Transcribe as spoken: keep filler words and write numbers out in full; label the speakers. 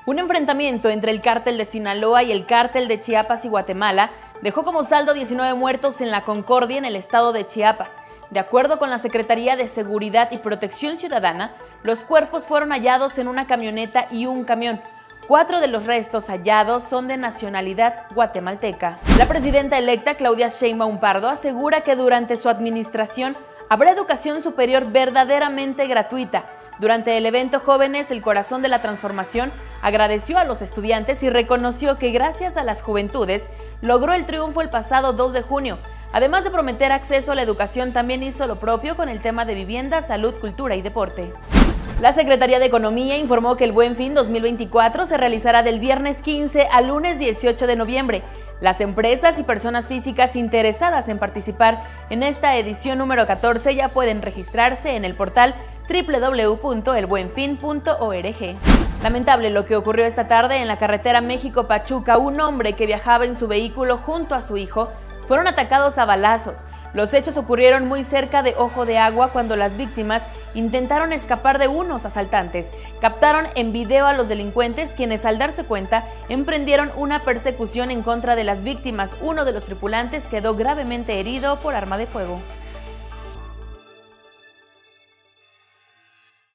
Speaker 1: Un enfrentamiento entre el cártel de Sinaloa y el cártel de Chiapas y Guatemala dejó como saldo diecinueve muertos en la Concordia, en el estado de Chiapas. De acuerdo con la Secretaría de Seguridad y Protección Ciudadana, los cuerpos fueron hallados en una camioneta y un camión. Cuatro de los restos hallados son de nacionalidad guatemalteca. La presidenta electa, Claudia Sheinbaum Pardo, asegura que durante su administración habrá educación superior verdaderamente gratuita. Durante el evento Jóvenes, el Corazón de la Transformación, agradeció a los estudiantes y reconoció que gracias a las juventudes logró el triunfo el pasado dos de junio. Además de prometer acceso a la educación, también hizo lo propio con el tema de vivienda, salud, cultura y deporte. La Secretaría de Economía informó que el Buen Fin dos mil veinticuatro se realizará del viernes quince al lunes dieciocho de noviembre. Las empresas y personas físicas interesadas en participar en esta edición número catorce ya pueden registrarse en el portal doble u doble u doble u punto el buen fin punto org. Lamentable lo que ocurrió esta tarde en la carretera México-Pachuca. Un hombre que viajaba en su vehículo junto a su hijo fueron atacados a balazos. Los hechos ocurrieron muy cerca de Ojo de Agua cuando las víctimas intentaron escapar de unos asaltantes. Captaron en video a los delincuentes, quienes al darse cuenta emprendieron una persecución en contra de las víctimas. Uno de los tripulantes quedó gravemente herido por arma de fuego.